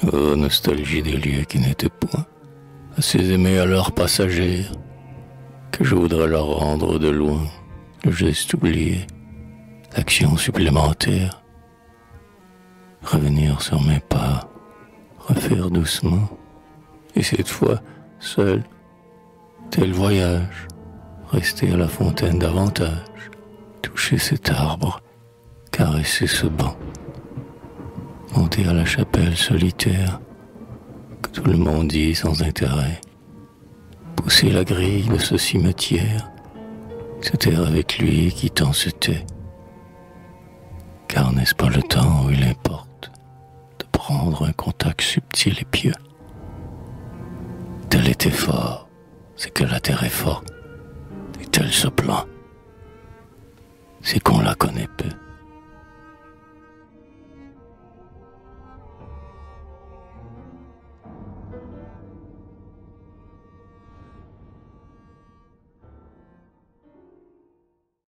Oh, nostalgie des lieux qui n'étaient point assez aimés à leurs passagers, que je voudrais leur rendre de loin le geste oublié, l'action supplémentaire. Revenir sur mes pas, refaire doucement, et cette fois, seul, tel voyage, rester à la fontaine davantage, toucher cet arbre, caresser ce banc, monter à la chapelle solitaire, que tout le monde dit sans intérêt, pousser la grille de ce cimetière, se taire avec lui qui tant se tait. Car n'est-ce pas le temps où il importe de prendre un contact subtil et pieux? Tel est effort, c'est que la terre est forte, et tel se plaint, c'est qu'on la connaît peu.